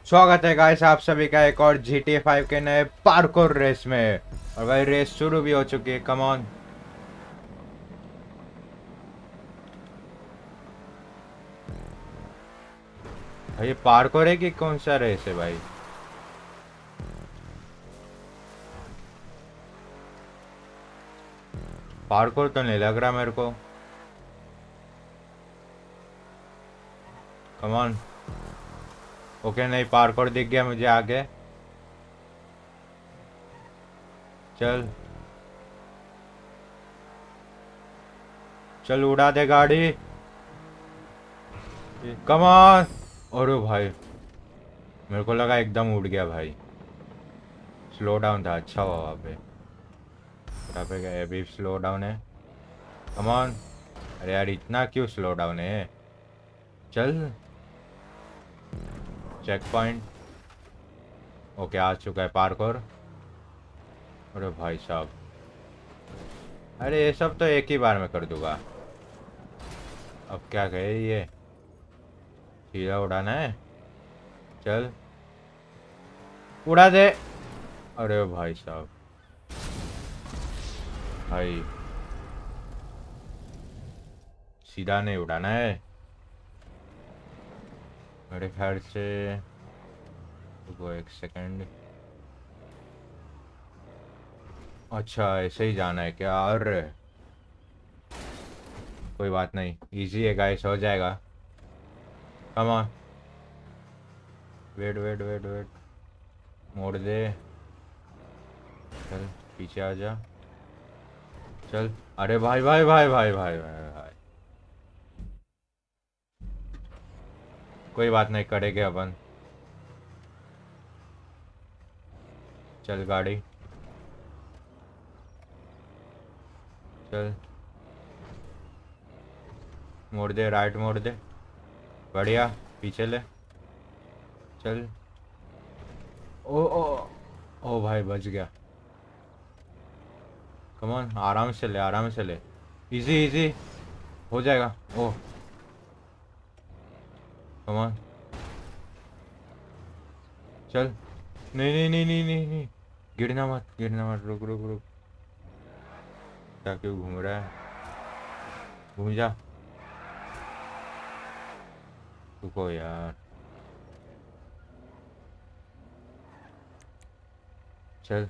स्वागत है गाइस आप सभी का एक और GTA 5 के नए पार्कोर रेस में। और भाई रेस शुरू भी हो चुकी है। Come on. भाई ये पार्कोर है कि कौन सा रेस है भाई? पार्कोर तो नहीं लग रहा मेरे को। Come on. ओके, नहीं पार्कोर दिख गया मुझे आगे। चल चल उड़ा दे गाड़ी। Come on. अरे भाई मेरे को लगा एकदम उड़ गया भाई। स्लो डाउन था, अच्छा हुआ वहाँ पे। वहाँ पे गए, अभी स्लो डाउन है। Come on. अरे यार इतना क्यों स्लो डाउन है? चल। Check point. ओके आ चुका है पार्कोर। अरे भाई साहब, अरे ये सब तो एक ही बार में कर दूंगा। अब क्या कहे ये, सीधा उड़ाना है। चल उड़ा दे। अरे भाई साहब, भाई सीधा नहीं उड़ाना है मेरे ख्याल से। रुको एक सेकंड। अच्छा ऐसे ही जाना है क्या? अरे कोई बात नहीं, इजी है गाइस, हो जाएगा। Come on. Wait wait wait wait. मोड़ दे। चल पीछे आ जा। चल। अरे भाई भाई भाई भाई भाई भाई, भाई। कोई बात नहीं, करेंगे अपन। चल गाड़ी। चल मोड़ दे, राइट मोड़ दे। बढ़िया। पीछे ले। चल। ओ ओ ओ भाई बच गया। कम ऑन, आराम से ले आराम से ले। इजी इजी हो जाएगा। Oh come on. चल। नहीं नहीं नहीं नहीं नहीं नहीं। गिरना मत गिरना मत, रुक रुक रुक। क्या क्यों घूम रहा है? घूम जा। रुको यार। चल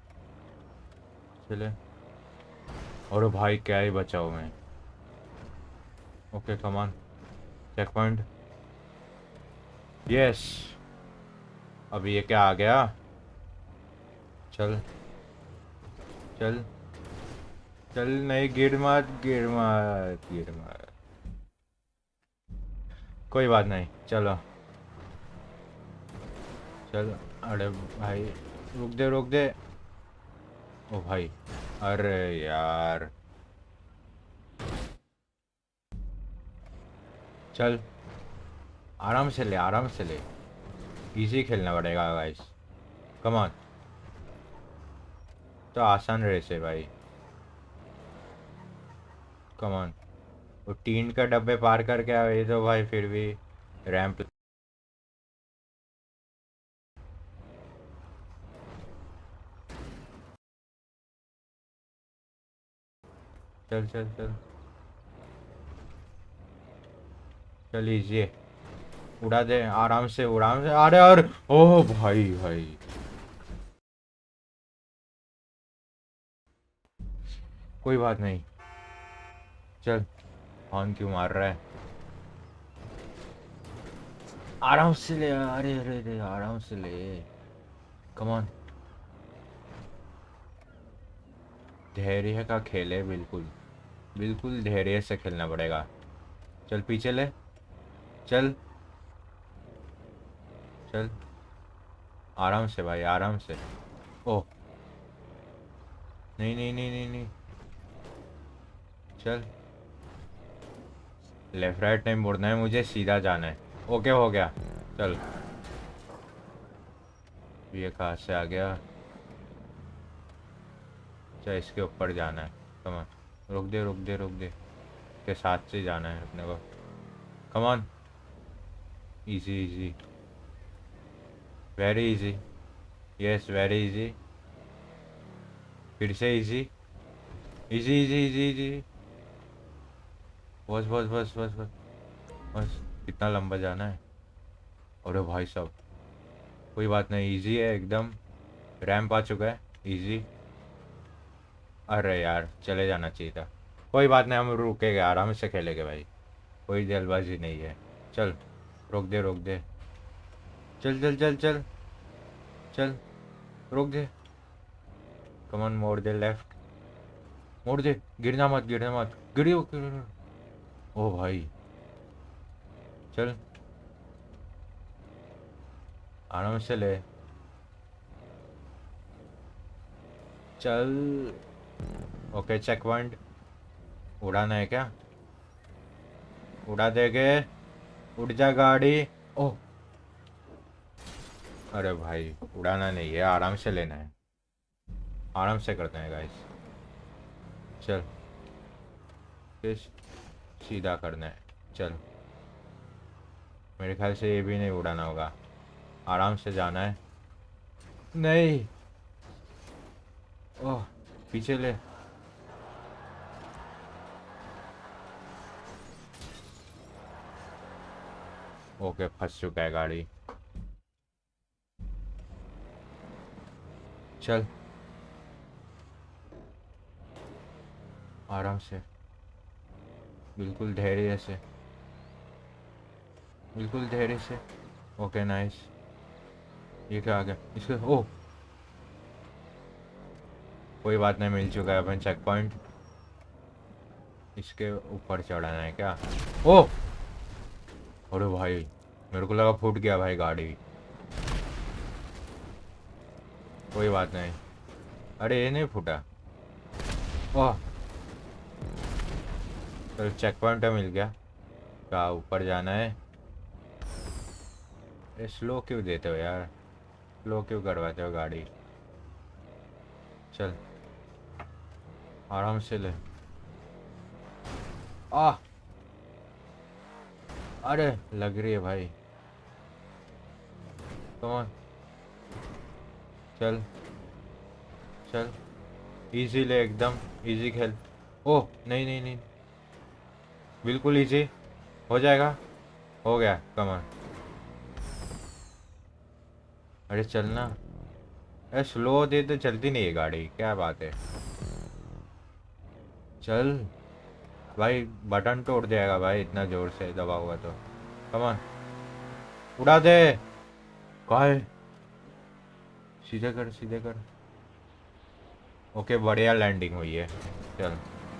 चले। और भाई क्या ही बचाओ मैं। Okay come on. Checkpoint. Yes. अब ये क्या आ गया? चल चल चल। नहीं गिर मत गिर मत गिर मत। कोई बात नहीं, चलो। चल। अरे भाई रुक दे रुक दे। ओ भाई। अरे यार। चल आराम से ले आराम से ले। इजी खेलना पड़ेगा गाइस। Come on. तो आसान रेस है भाई। Come on. वो टीन का डब्बे पार करके आए तो भाई फिर भी रैंप। चल चल चल। चल इजी है। उड़ा दे आराम से आराम से। अरे और ओह भाई भाई। कोई बात नहीं। चल। हॉर्न क्यों मार रहा है? आराम से ले। अरे अरे अरे आराम से ले। Come on. धैर्य का खेल है बिल्कुल। बिल्कुल धैर्य से खेलना पड़ेगा। चल पीछे ले। चल चल। आराम से भाई आराम से। ओह नहीं नहीं नहीं नहीं नहीं। चल। लेफ्ट राइट नहीं मुड़ना है मुझे, सीधा जाना है। ओके हो गया। चल। ये कहाँ से आ गया? चल इसके ऊपर जाना है। Come on. रुक दे रुक दे रुक दे। के साथ से जाना है अपने को। Come on. Easy easy. Very easy. Yes very easy. फिर से easy. Easy easy easy easy. बस बस बस बस बस। बस कितना लंबा जाना है। अरे भाई साहब, कोई बात नहीं, इजी है एकदम। रैंप आ चुका है। इजी। अरे यार, चले जाना चाहिए था। कोई बात नहीं, हम रुकेंगे, आराम से खेलेंगे भाई। कोई जल्दबाजी नहीं है। चल, रोक दे रोक दे। चल चल चल चल। चल, रोक दे। कमन, मोड़ दे लेफ्ट। मोड़ दे। गिरना मत गिरना मत, गिरियो गिर। ओ भाई। चल, आराम से ले। चल। Okay, checkpoint. उड़ाना है क्या? उड़ा देगे। उड़ जा गाड़ी। ओह। अरे भाई, उड़ाना नहीं है, आराम से लेना है। आराम से करते हैं गाइस। चल, फिर सीधा करना है। चल, मेरे ख्याल से ये भी नहीं उड़ाना होगा। आराम से जाना है। नहीं। ओह, पीछे ले। ओके, फंस चुका है गाड़ी। चल, आराम से। बिल्कुल धैर्य से। बिल्कुल धैर्य से। Okay nice. ये क्या आ गया इसके? ओह, कोई बात नहीं, मिल चुका है अपन चेक पॉइंट। इसके ऊपर चढ़ाना है क्या? ओह। अरे भाई, मेरे को लगा फूट गया भाई गाड़ी। कोई बात नहीं। अरे, ये नहीं फूटा। ओह। तो चेक पॉइंट मिल गया। क्या ऊपर जाना है? ये स्लो क्यों देते हो यार? स्लो क्यों करवाते हो गाड़ी? चल, आराम से ले। आ। अरे, लग रही है भाई। कम। चल। चल, इजी ले एकदम। इजी खेल। ओह नहीं नहीं नहीं। बिल्कुल इजी। हो जाएगा। हो गया, कमान। अरे चलना। अरे स्लो दे तो चलती नहीं है गाड़ी, क्या बात है। चल भाई, बटन तोड़ देगा भाई, इतना जोर से दबा हुआ तो। कमान, उड़ा दे। कहा है? सीधे कर सीधे कर। ओके, बढ़िया लैंडिंग हुई है। चल।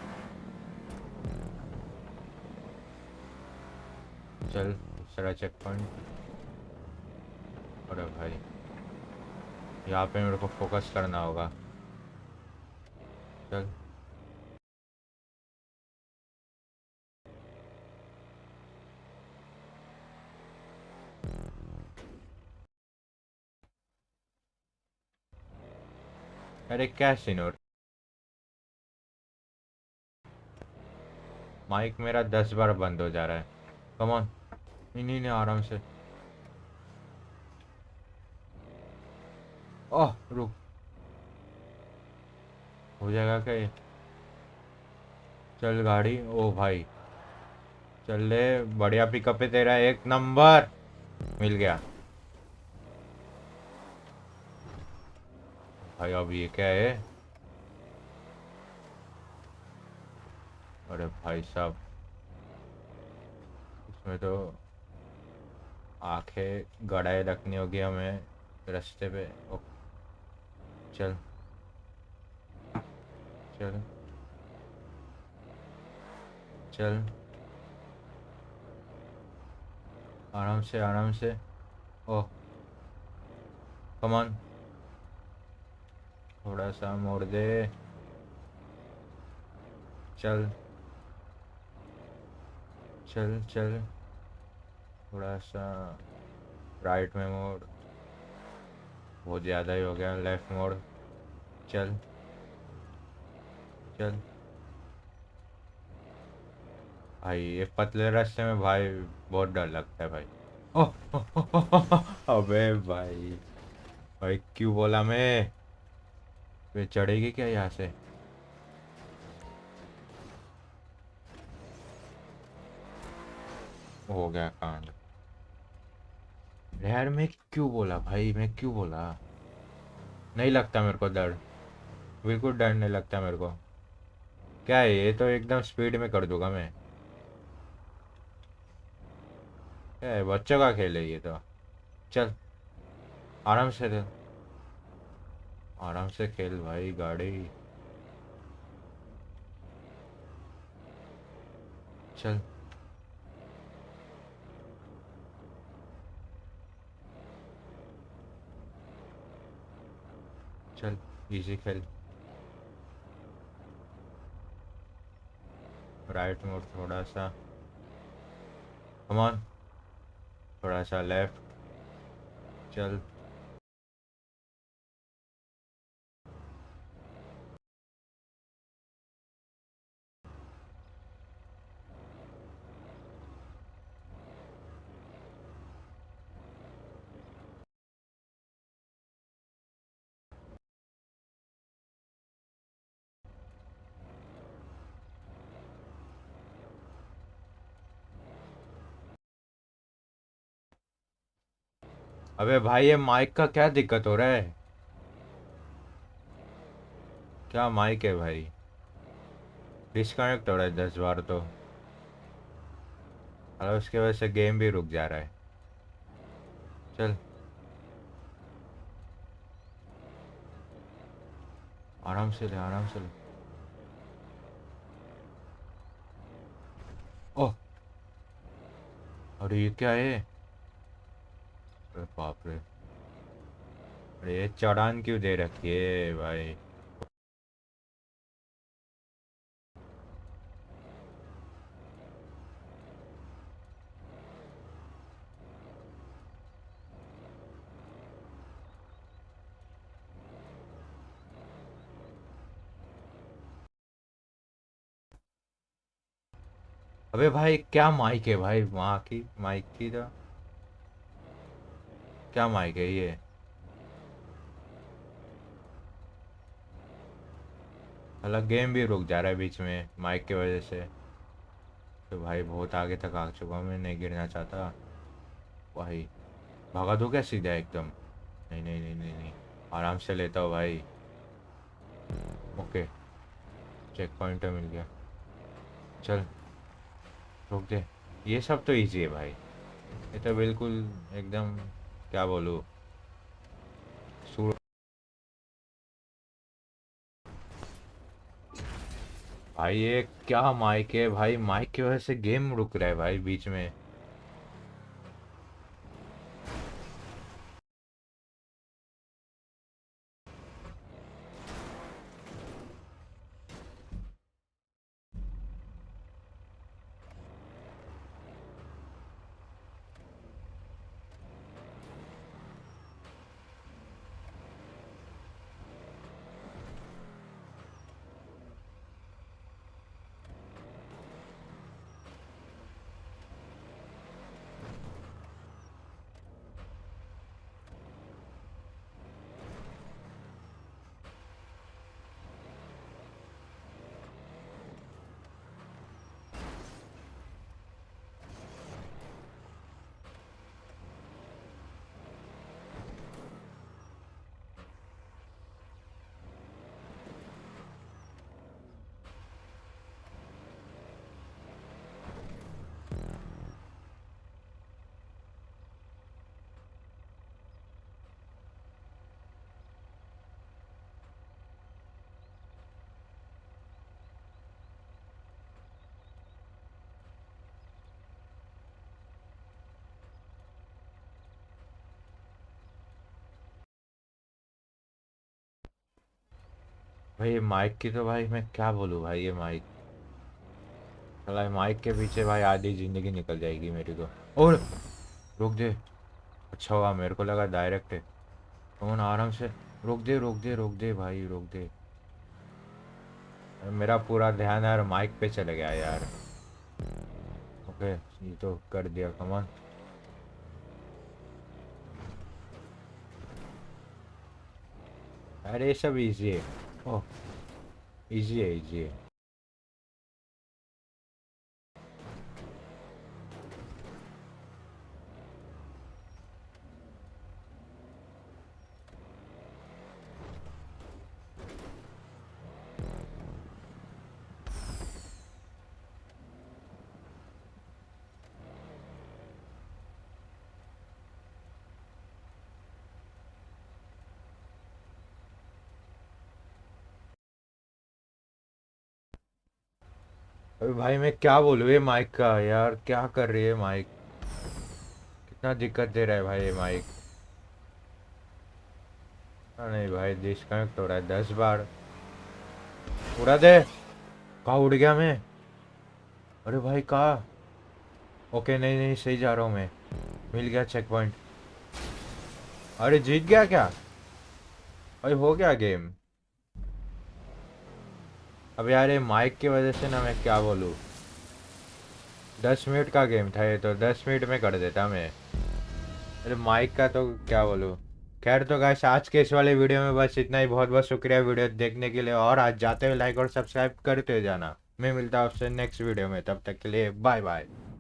चल, दूसरा चेक पॉइंट। अरे भाई, यहाँ पे मेरे को फोकस करना होगा। चल। अरे क्या सीनोर। माइक मेरा 10 बार बंद हो जा रहा है। Come on. नहीं नहीं नहीं, आराम से। ओह रुक। हो जाएगा क्या ये? चल गाड़ी, ओ भाई। चल ले। बढ़िया पिकअप है तेरा, एक नंबर। मिल गया। भाई अब ये क्या है? अरे भाई साहब, इसमें तो आंखें गड़ाए रखनी होगी हमें रास्ते पे। ओ, चल। चल। चल, आराम से आराम से। ओह, कमान। थोड़ा सा मोड़ दे। चल। चल चल। थोड़ा सा राइट में मोड़। बहुत ज़्यादा ही हो गया, लेफ्ट मोड़। चल। चल भाई, ये पतले रास्ते में भाई बहुत डर लगता है भाई। ओह, अबे भाई, भाई क्यों बोला मैं? वे चढ़ेगी क्या यहाँ से? हो गया कांड। यार मैं क्यों बोला भाई, मैं क्यों बोला? नहीं लगता मेरे को डर, बिल्कुल डर नहीं लगता मेरे को। क्या है ये, तो एकदम स्पीड में कर दूंगा मैं। क्या है, बच्चों का खेल है ये तो। चल, आराम से चल, आराम से खेल भाई गाड़ी। चल। चल, इजी खेल। राइट मोड थोड़ा सा, कम ऑन, थोड़ा सा लेफ्ट। चल। अबे भाई, ये माइक का क्या दिक्कत हो रहा है? क्या माइक है भाई? डिस्कनेक्ट हो रहा है 10 बार तो। और उसके वजह से गेम भी रुक जा रहा है। चल, आराम से ले, आराम से ले। ओह, अरे ये क्या है? अरे बाप रे, अरे ये चढ़ान क्यों दे रखी है भाई? अबे भाई, क्या माइक है भाई, वहाँ की माइक की तो। क्या माइक है ये? अलग गेम भी रुक जा रहा है बीच में माइक की वजह से। तो भाई बहुत आगे तक आ चुका हूँ, मैं नहीं गिरना चाहता भाई। भगा दो क्या सीधा एकदम? नहीं नहीं नहीं नहीं नहीं, आराम से लेता हूँ भाई। ओके, चेक पॉइंट मिल गया। चल, रुक दे। ये सब तो इजी है भाई, ये तो बिल्कुल एकदम, क्या बोलूँ, सूर। भाई ये क्या माइक है भाई, माइक की वजह से गेम रुक रहा है भाई बीच में। भाई ये माइक की तो भाई मैं क्या बोलूँ भाई, ये माइक, चला माइक के पीछे भाई आधी जिंदगी निकल जाएगी मेरी तो। और रुक दे। अच्छा हुआ, मेरे को लगा डायरेक्ट है। कौन, आराम से। रोक दे, रोक दे, रोक दे भाई, रोक दे। मेरा पूरा ध्यान यार माइक पे चले गया यार। ओके, ये तो कर दिया, कमान। अरे ये सब इजी है। ओह, इजी है, इजी है। अबे भाई मैं क्या बोलूँ ये माइक का, यार क्या कर रही है माइक, कितना दिक्कत दे रहा है भाई ये माइक। नहीं भाई डिस्कनेक्ट हो रहा है 10 बार। उड़ा दे। कहाँ उड़ गया मैं? अरे भाई कहाँ? ओके, नहीं नहीं, सही जा रहा हूँ मैं। मिल गया चेक पॉइंट। अरे जीत गया क्या? भाई हो गया गेम। अब यार ये माइक की वजह से ना, मैं क्या बोलूँ। 10 मिनट का गेम था ये, तो 10 मिनट में कर देता मैं। अरे माइक का तो क्या बोलूँ। खैर तो गाइस आज के इस वाले वीडियो में बस इतना ही। बहुत बहुत शुक्रिया वीडियो देखने के लिए, और आज जाते हुए लाइक और सब्सक्राइब करते जाना। मैं मिलता हूँ आपसे नेक्स्ट वीडियो में, तब तक के लिए बाय बाय।